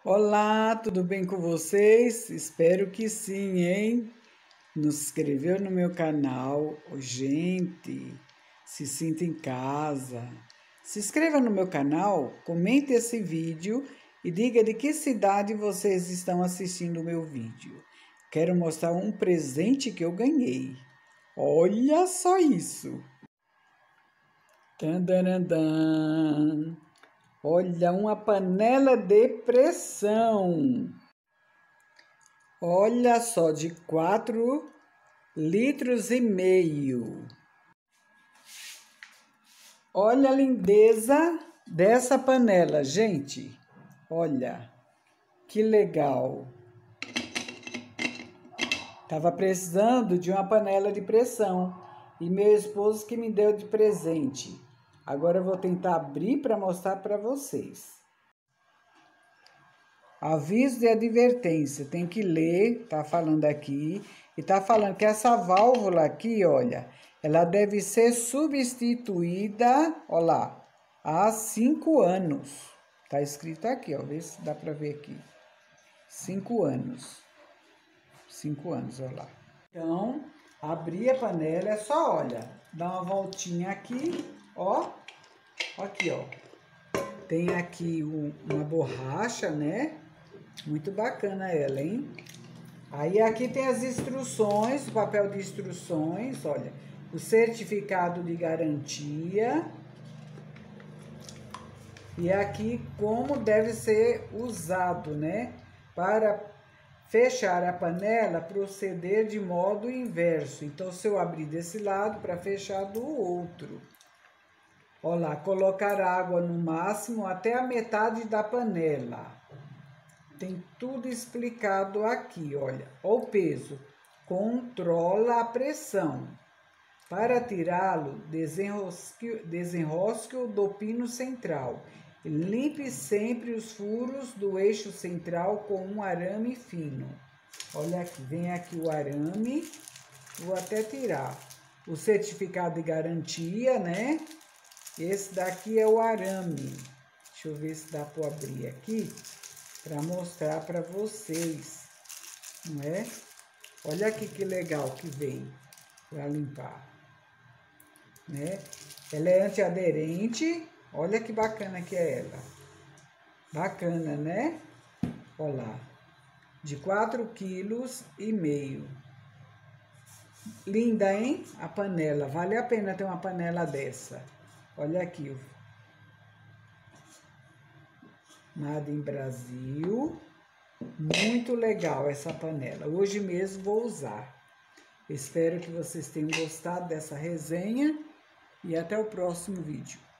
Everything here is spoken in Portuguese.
Olá, tudo bem com vocês? Espero que sim, hein? Nos inscreveu no meu canal? Ô, gente, se sinta em casa. Se inscreva no meu canal, comente esse vídeo e diga de que cidade vocês estão assistindo o meu vídeo. Quero mostrar um presente que eu ganhei. Olha só isso! Tandarandan. Olha, uma panela de pressão. Olha só, de 4,5 litros. Olha a lindeza dessa panela, gente. Olha, que legal. Tava precisando de uma panela de pressão e meu esposo que me deu de presente. Agora eu vou tentar abrir para mostrar para vocês. Aviso de advertência, tem que ler, tá falando aqui, e tá falando que essa válvula aqui, olha, ela deve ser substituída, olha lá, há 5 anos. Tá escrito aqui, ó, vê se dá para ver aqui. 5 anos. 5 anos, olha lá. Então, abrir a panela é só, olha, dá uma voltinha aqui, ó, aqui, ó. Tem aqui uma borracha, né? Muito bacana ela, hein? Aí aqui tem as instruções, o papel de instruções, olha, o certificado de garantia. E aqui como deve ser usado, né? Para fechar a panela, proceder de modo inverso. Então, se eu abrir desse lado, para fechar do outro. Olha lá, colocar água no máximo até a metade da panela. Tem tudo explicado aqui, olha. O peso. Controla a pressão. Para tirá-lo, desenrosque-o do pino central. Limpe sempre os furos do eixo central com um arame fino. Olha aqui, vem aqui o arame. Vou até tirar. O certificado de garantia, né? Esse daqui é o arame. Deixa eu ver se dá para abrir aqui para mostrar para vocês, não é? Olha aqui que legal que vem para limpar, né? Ela é antiaderente, olha que bacana que é ela. Bacana, né? Olha lá, de 4,5 quilos. Linda, hein? A panela, vale a pena ter uma panela dessa. Olha aqui, Made in Brasil. Muito legal essa panela. Hoje mesmo vou usar. Espero que vocês tenham gostado dessa resenha e até o próximo vídeo.